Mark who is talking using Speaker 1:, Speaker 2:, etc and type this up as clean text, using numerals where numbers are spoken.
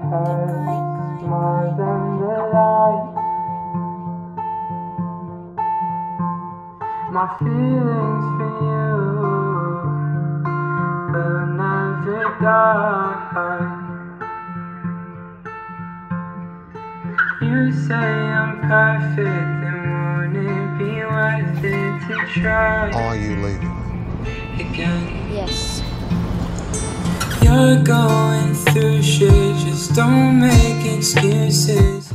Speaker 1: hurts more than the light. My feelings for you will never die. You say I'm perfect, then won't it be worth it to try?
Speaker 2: Are you leaving me?
Speaker 1: Again?
Speaker 3: Yes.
Speaker 1: You're going through shit, just don't make excuses.